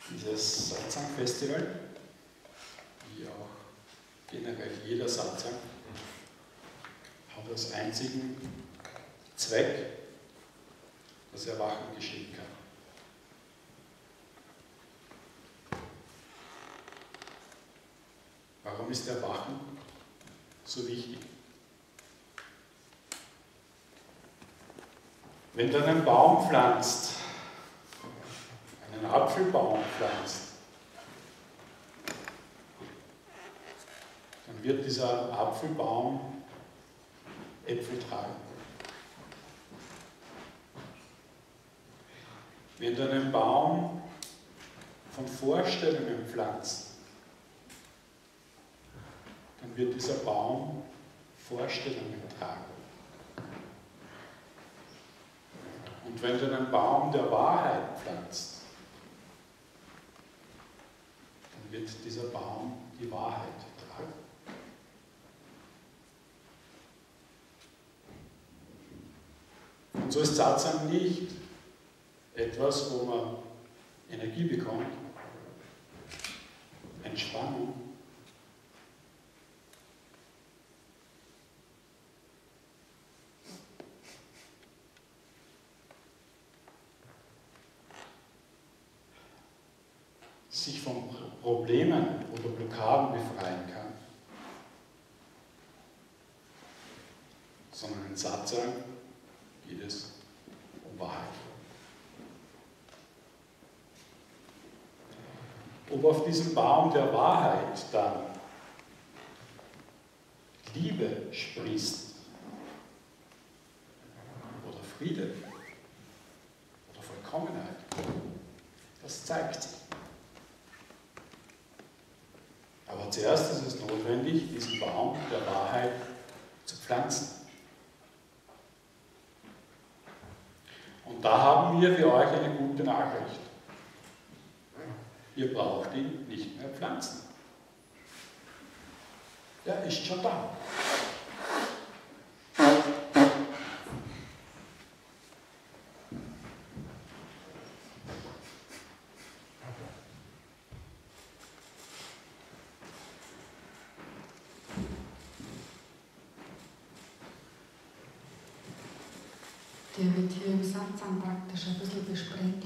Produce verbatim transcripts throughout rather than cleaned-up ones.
Dieses Satsang-Festival, wie auch generell jeder Satsang, hat als einzigen Zweck, dass Erwachen geschehen kann. Warum ist Erwachen so wichtig? Wenn du einen Baum pflanzt, einen Apfelbaum pflanzt, dann wird dieser Apfelbaum Äpfel tragen. Wenn du einen Baum von Vorstellungen pflanzt, dann wird dieser Baum Vorstellungen tragen. Und wenn du einen Baum der Wahrheit pflanzt, dann wird dieser Baum die Wahrheit tragen. Und so ist Satsang nicht etwas, wo man Energie bekommt, Entspannung, sich von Problemen oder Blockaden befreien kann, sondern in Satsang geht es um Wahrheit. Ob auf diesem Baum der Wahrheit dann Liebe sprießt oder Friede oder Vollkommenheit, das zeigt sich. Aber zuerst ist es notwendig, diesen Baum der Wahrheit zu pflanzen. Und da haben wir für euch eine gute Nachricht. Ihr braucht ihn nicht mehr pflanzen. Er ist schon da. Der wird hier im Satsang praktisch ein bisschen besprenkelt.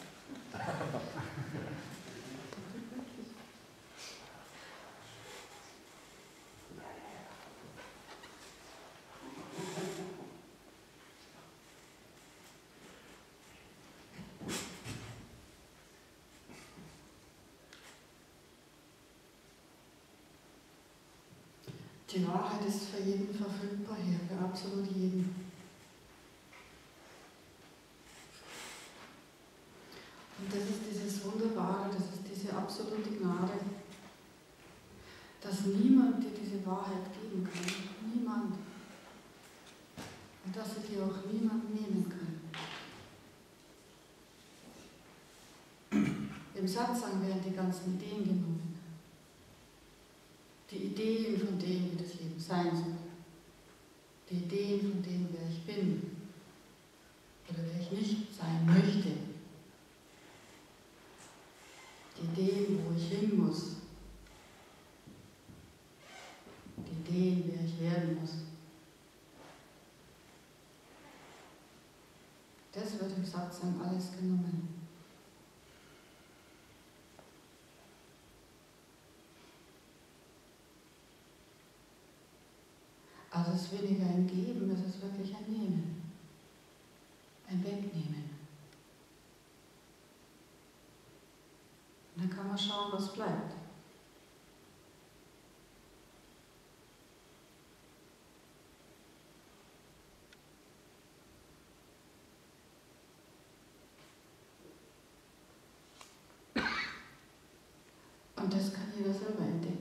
Die Wahrheit ist für jeden verfügbar hier, für absolut jeden. Und das ist dieses Wunderbare, das ist diese absolute Gnade, dass niemand dir diese Wahrheit geben kann. Niemand. Und dass sie dir auch niemand nehmen kann. Im Satsang werden die ganzen Ideen genommen. Die Ideen von dem, wie das Leben sein soll. Die Ideen von dem, wer ich bin. Oder wer ich nicht sein möchte. Die Ideen, wo ich hin muss. Die Ideen, wer ich werden muss. Das wird im Satsang alles genommen. Also es ist weniger ein Geben, es ist wirklich ein Nehmen. Ein Wegnehmen. Und dann kann man schauen, was bleibt. Und das kann jeder selber entdecken.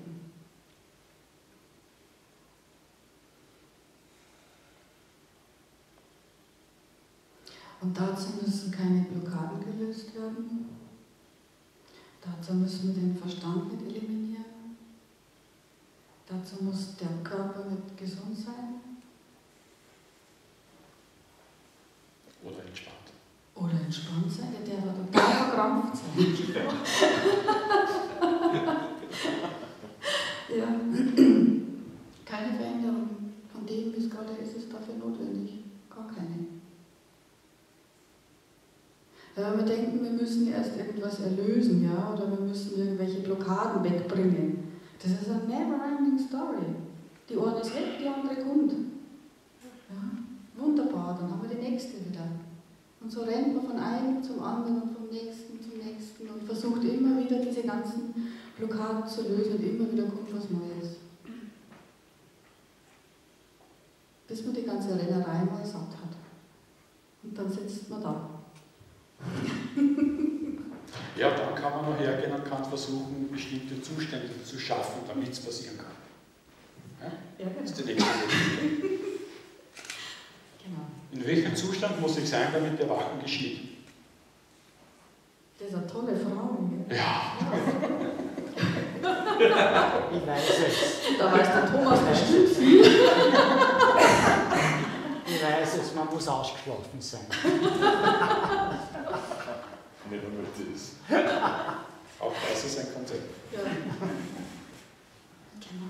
Und dazu müssen keine Blockaden gelöst werden. Dazu müssen wir den Verstand mit eliminieren. Dazu muss der Körper mit gesund sein. Oder entspannt. Oder entspannt sein. Der war total verkrampft sein. Ja. Keine Veränderung von dem, wie es gerade ist, ist dafür notwendig. Gar keine. Wenn wir denken, wir müssen erst irgendwas erlösen, ja, oder wir müssen irgendwelche Blockaden wegbringen, das ist eine never-ending story. Die eine ist weg, die andere kommt. Ja, wunderbar, dann haben wir die nächste wieder. Und so rennt man von einem zum anderen und vom nächsten zum nächsten und versucht immer wieder diese ganzen Blockaden zu lösen und immer wieder kommt was Neues. Bis man die ganze Rennerei mal satt hat. Und dann sitzt man da. Ja, dann kann man noch hergehen und kann versuchen, bestimmte Zustände zu schaffen, damit es passieren kann. Ja? Ja, genau. Das ist die nächste Möglichkeit. Genau. In welchem Zustand muss ich sein, damit der Wagen geschieht? Das ist eine tolle Frage. Gell? Ja. Ich weiß es. Da weiß der Thomas bestimmt viel. Ich weiß es, man muss ausgeschlafen sein. Nicht nur das. Auch das ist ein Konzept. Ja. Genau.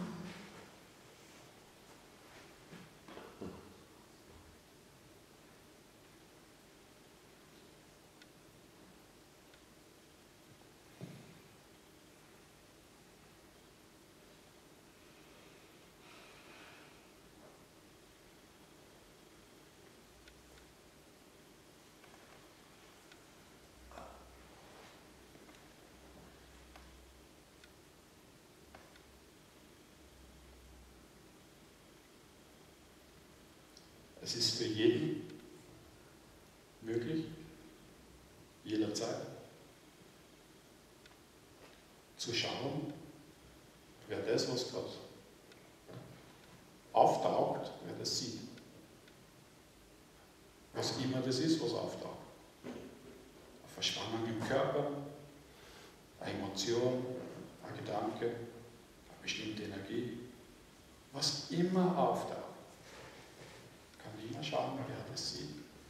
Es ist für jeden möglich, jederzeit, zu schauen, wer das, was gerade auftaucht, wer das sieht. Was immer das ist, was auftaucht. Eine Verspannung im Körper, eine Emotion, ein Gedanke, eine bestimmte Energie, was immer auftaucht. Kann immer schauen, wer das sieht.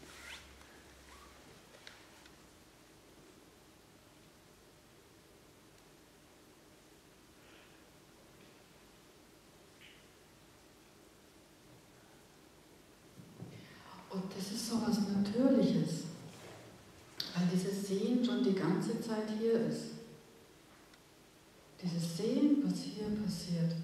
Und das ist so was Natürliches, weil dieses Sehen schon die ganze Zeit hier ist. Dieses Sehen, was hier passiert.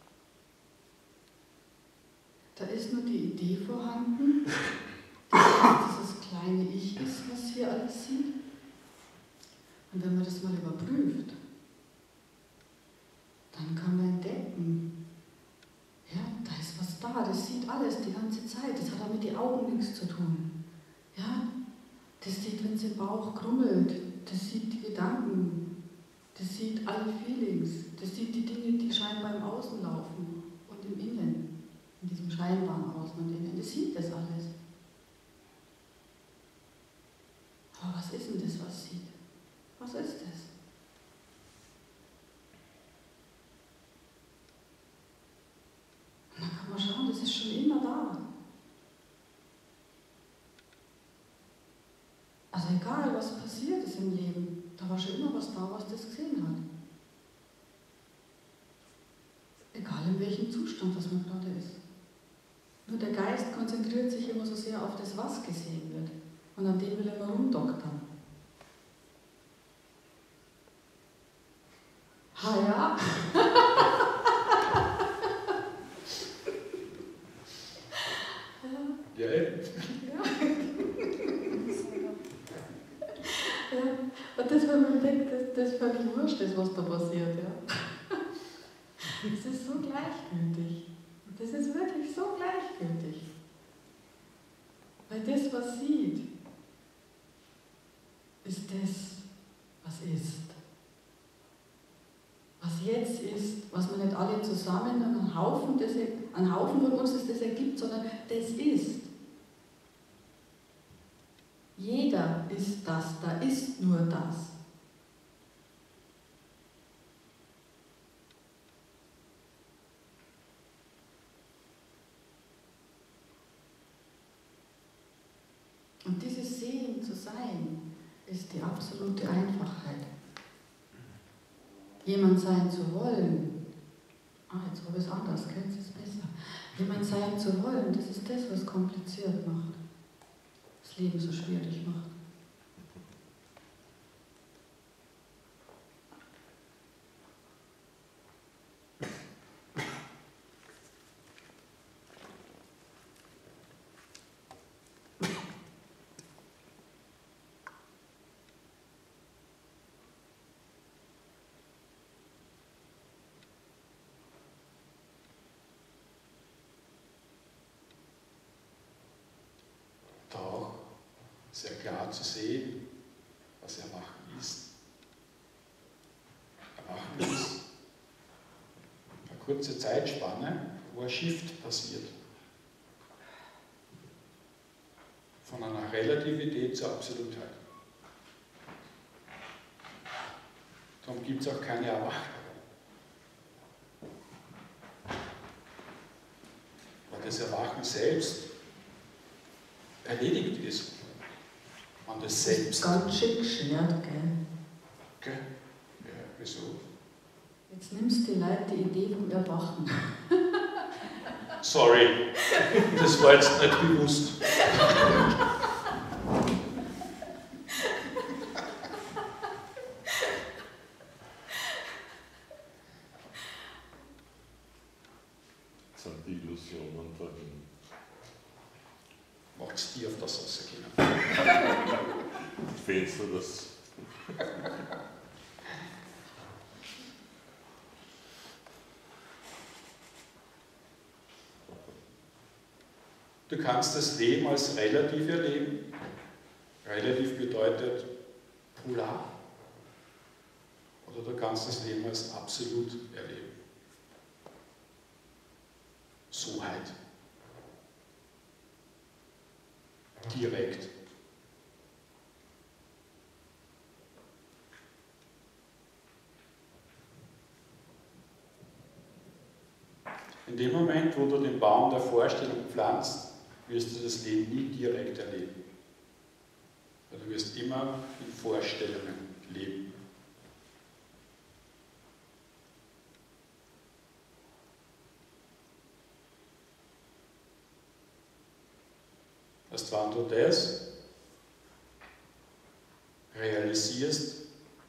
Da ist nur die Idee vorhanden, dass dieses kleine Ich ist, was hier alles sieht. Und wenn man das mal überprüft, dann kann man entdecken, ja, da ist was da, das sieht alles die ganze Zeit, das hat auch mit den Augen nichts zu tun. Ja, das sieht, wenn es im Bauch krummelt, das sieht die Gedanken, das sieht alle Feelings, das sieht die Dinge, die scheinbar im Außen laufen und im Innen. In diesem scheinbaren Außen und Innen, das sieht das alles. Aber was ist denn das, was sieht? Was ist das? Und dann kann man schauen, das ist schon immer da. Also egal, was passiert ist im Leben, da war schon immer was da, was das gesehen hat. Egal in welchem Zustand das man gerade ist. Nur der Geist konzentriert sich immer so sehr auf das, was gesehen wird. Und an dem will er immer rumdoktern. Ha ja. Ja, eben. Ja. Ja. Und das, wenn man denkt, das, das ist völlig wurscht, das, was da passiert. Ja. Das ist so gleichgültig. Das ist wirklich so gleichgültig. Weil das, was sieht, ist das, was ist. Was jetzt ist, was wir nicht alle zusammen an einen Haufen, das, einen Haufen von uns das, das ergibt, sondern das ist. Jeder ist das, da ist nur das. Und dieses Sehen zu sein, ist die absolute Einfachheit. Jemand sein zu wollen, ah, jetzt habe ich es anders, gell? Jetzt ist es besser. Jemand sein zu wollen, das ist das, was kompliziert macht. Das Leben so schwierig macht. Sehr klar zu sehen, was Erwachen ist. Erwachen ist eine kurze Zeitspanne, wo ein Shift passiert. Von einer Relativität zur Absolutheit. Darum gibt es auch keine Erwachen. Weil das Erwachen selbst erledigt ist. Man das selbst. Ganz schön geschnürt, gell? Okay. Ja, wieso? Jetzt nimmst du die Leute die Idee vom Erwachen. Sorry, das war jetzt nicht bewusst. Das sind die Illusionen darin. Macht's dir auf das rausgehen. Fällst du das? Du kannst das Leben als relativ erleben. Relativ bedeutet polar. Oder du kannst das Leben als absolut erleben. Soheit. Direkt. In dem Moment, wo du den Baum der Vorstellung pflanzt, wirst du das Leben nie direkt erleben. Weil du wirst immer in Vorstellungen leben. Erst wenn du das realisierst,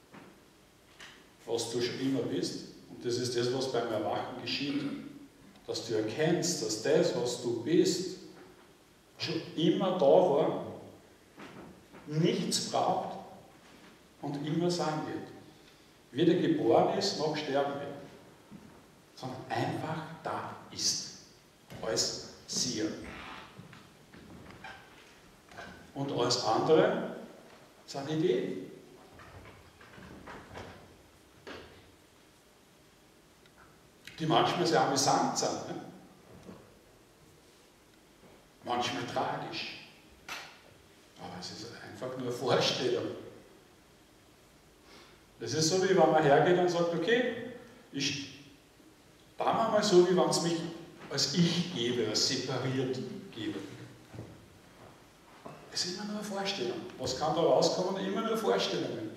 was du schon immer bist, und das ist das, was beim Erwachen geschieht, dass du erkennst, dass das, was du bist, schon immer da war, nichts braucht und immer sein wird. Weder geboren ist, noch sterben wird, sondern einfach da ist, als Sieger. Und alles andere sind Ideen. Die manchmal sehr amüsant sind. Ne? Manchmal tragisch. Aber es ist einfach nur eine Vorstellung. Das ist so, wie wenn man hergeht und sagt, okay, ich baue mir mal so, wie wenn es mich als Ich gebe, als separiert gebe. Es ist immer nur eine Vorstellung. Was kann da rauskommen? Immer nur Vorstellungen.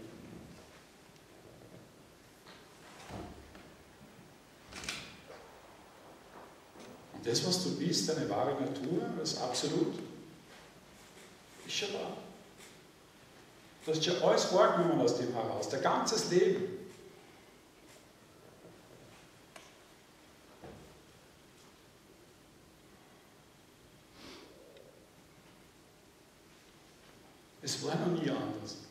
Und das, was du bist, deine wahre Natur, das Absolut, ist schon da. Du hast schon alles vorgenommen aus dem heraus, dein ganzes Leben. Es war noch nie anders.